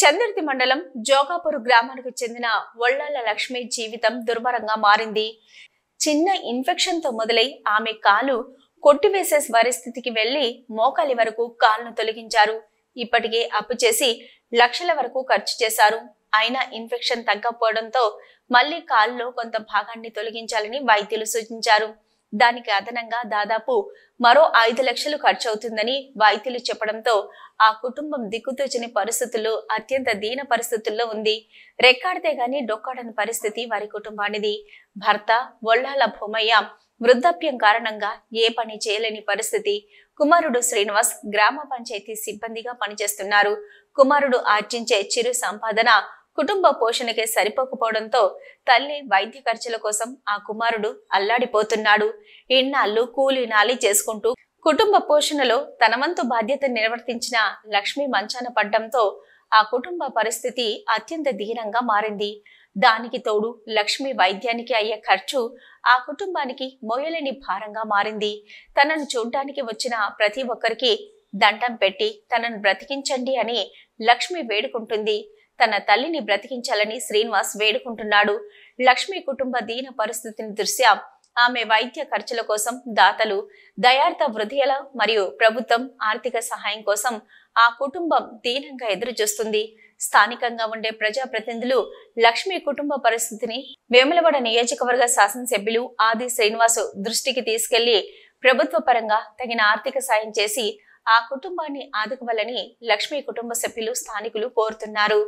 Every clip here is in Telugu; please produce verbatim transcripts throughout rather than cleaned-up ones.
చంద్రతి మండలం జోగాపూర్ గ్రామానికి చెందిన ఒళ్ళాల లక్ష్మి జీవితం దుర్భరంగా మారింది. చిన్న ఇన్ఫెక్షన్ తో మొదలై ఆమె కాలు కొట్టివేసే పరిస్థితికి వెళ్లి మోకాలి వరకు కాలును తొలగించారు. ఇప్పటికే అప్పు చేసి లక్షల వరకు ఖర్చు చేశారు. అయినా ఇన్ఫెక్షన్ తగ్గకపోవడంతో మళ్లీ కాలులో కొంత భాగాన్ని తొలగించాలని వైద్యులు సూచించారు. దానికి అదనంగా దాదాపు మరో ఐదు లక్షలు ఖర్చు అవుతుందని వైద్యులు చెప్పడంతో ఆ కుటుంబం దిక్కుతోచని పరిస్థితుల్లో అత్యంత దీన పరిస్థితుల్లో ఉంది. రెక్కాడితే గాని డొక్కాడని పరిస్థితి వారి కుటుంబానిది. భర్త ఒళ్ళాల భూమయ్య వృద్ధాప్యం కారణంగా ఏ పని చేయలేని పరిస్థితి. కుమారుడు శ్రీనివాస్ గ్రామ పంచాయతీ సిబ్బందిగా పనిచేస్తున్నారు. కుమారుడు ఆర్జించే చిరు సంపాదన కుటుంబ పోషణకే సరిపోకపోవడంతో తల్లి వైద్య ఖర్చుల కోసం ఆ కుమారుడు అల్లాడిపోతున్నాడు. ఇన్నాళ్లు కూలి నాలి చేసుకుంటూ కుటుంబ పోషణలో తన వంతు బాధ్యత నిర్వర్తించిన లక్ష్మి మంచాన పడ్డంతో ఆ కుటుంబ పరిస్థితి అత్యంత దీనంగా మారింది. దానికి తోడు లక్ష్మి వైద్యానికి అయ్యే ఖర్చు ఆ కుటుంబానికి మోయలేని భారంగా మారింది. తనను చూడ్డానికి వచ్చిన ప్రతి ఒక్కరికి దండం పెట్టి తనను బ్రతికించండి అని లక్ష్మి వేడుకుంటుంది. తన తల్లిని బ్రతికించాలని శ్రీనివాస్ వేడుకుంటున్నాడు. లక్ష్మి కుటుంబ దీన పరిస్థితిని దృష్ట్యా ఆమె వైద్య ఖర్చుల కోసం దాతలు, దయార్థ హృదయాల మరియు ప్రభుత్వం ఆర్థిక సహాయం కోసం ఆ కుటుంబం దీనంగా ఎదురు చూస్తుంది. స్థానికంగా ఉండే ప్రజాప్రతినిధులు లక్ష్మి కుటుంబ పరిస్థితిని వేములవాడ నియోజకవర్గ శాసనసభ్యులు ఆది శ్రీనివాసు దృష్టికి తీసుకెళ్లి ప్రభుత్వ పరంగా తగిన ఆర్థిక సాయం చేసి ఆ కుటుంబాన్ని ఆదుకోవాలని లక్ష్మి కుటుంబ సభ్యులు స్థానికులు కోరుతున్నారు.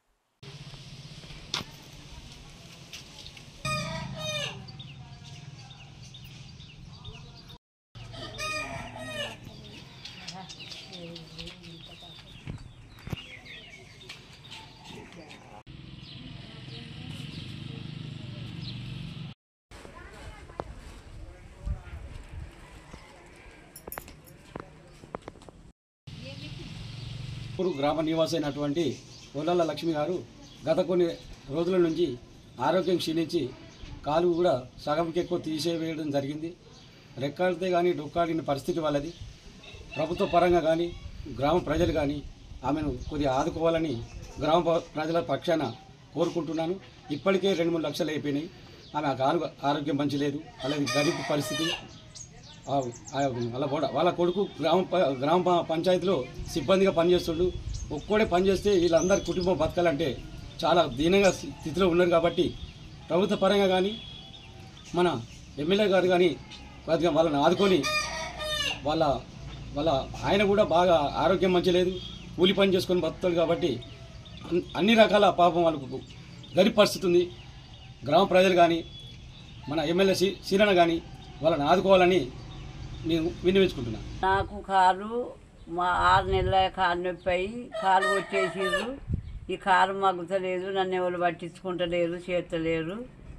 గ్రామ నివాసైనటువంటి ఒళ్ళాల లక్ష్మి గారు గత కొన్ని రోజుల నుంచి ఆరోగ్యం క్షీణించి కాలు కూడా సగంకి ఎక్కువ తీసేవేయడం జరిగింది. రెక్కాడితే కానీ డొక్కాడిన పరిస్థితి వాళ్ళది. ప్రభుత్వ పరంగా కానీ గ్రామ ప్రజలు కానీ ఆమెను కొద్దిగా ఆదుకోవాలని గ్రామ ప్రజల పక్షాన కోరుకుంటున్నాను. ఇప్పటికే రెండు మూడు లక్షలు అయిపోయినాయి. ఆమె కాలు ఆరోగ్యం మంచి లేదు. అలాగే గరీబ్ పరిస్థితి. వాళ్ళ కూడా వాళ్ళ కొడుకు గ్రామ గ్రామ పంచాయతీలో సిబ్బందిగా పనిచేస్తుండు. ఒక్కడే పనిచేస్తే వీళ్ళందరి కుటుంబం బతకాలంటే చాలా దీనంగా స్థితిలో ఉన్నారు. కాబట్టి ప్రభుత్వ పరంగా కానీ మన ఎమ్మెల్యే గారు కానీ కొద్దిగా వాళ్ళని ఆదుకొని వాళ్ళ వాళ్ళ ఆయన కూడా బాగా ఆరోగ్యం మంచి లేదు, కూలి పని చేసుకొని బతుకుతాడు. కాబట్టి అన్ని రకాల పాపం వాళ్ళకు గరీబ్ పరిస్థితి ఉంది. గ్రామ ప్రజలు కానీ మన ఎమ్మెల్యే సి సీరణ కానీ వాళ్ళని ఆదుకోవాలని నేను విన్నవించుకుంటున్నాను. నాకు కాలు మా ఆరు నెలల కాలు నొప్పి అయ్యి కాలు వచ్చేసిర్రు. ఈ కాలు మగ్గుతలేదు, నన్ను ఎవరు పట్టించుకుంటలేరు, చేస్తలేరు.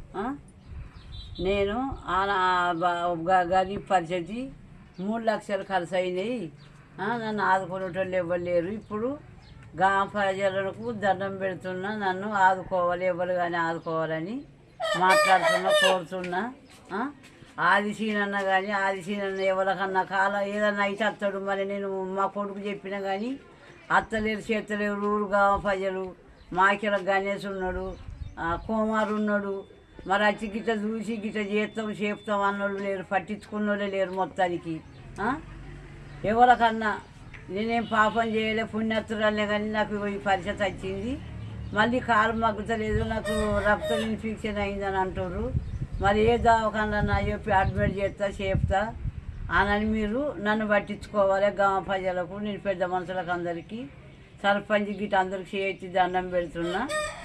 నేను గరీబ్ పరిస్థితి మూడు లక్షలు ఖర్చు అయినాయి. నన్ను ఆదుకునేటోళ్ళు ఇవ్వలేరు. ఇప్పుడు గ్రామ ప్రజలకు దండం పెడుతున్నా, నన్ను ఆదుకోవాలి, ఎవరు కానీ ఆదుకోవాలని మాట్లాడుతున్నా, కోరుతున్నా. ఆదిశీనన్న కానీ ఆదిశీనన్న ఎవరికన్నా కాలం ఏదన్నా అయితే అత్తడు. మరి నేను మా కొడుకు చెప్పినా కానీ అత్తలేరు, చేత్తలేరు. ఊరు గ్రామ ప్రజలు మాకిల గణేష్ ఉన్నాడు, కుమారు ఉన్నాడు. మరి వచ్చి గిట్ట చూసి గిట్ట చేస్తాం చేపుతాం అన్నోళ్ళు లేరు, పట్టించుకున్న వాళ్ళే లేరు. మొత్తానికి ఎవరికన్నా నేనేం పాపం చేయలే, పుణ్యత్తురాలే కానీ నాకు ఈ పరిస్థితి వచ్చింది. మళ్ళీ కాలు మగ్గుతలేదు, నాకు రక్తం ఇన్ఫెక్షన్ అయిందని అంటారు. మరి ఏ దవాఖానా చెప్పి అడ్మిట్ చేస్తా చెప్తా అని మీరు నన్ను పట్టించుకోవాలి. గ్రామ ప్రజలకు, నేను పెద్ద మనుషులకు అందరికీ సర్పంచ్ గిట్ట అందరికి చేసి దండం పెడుతున్నా.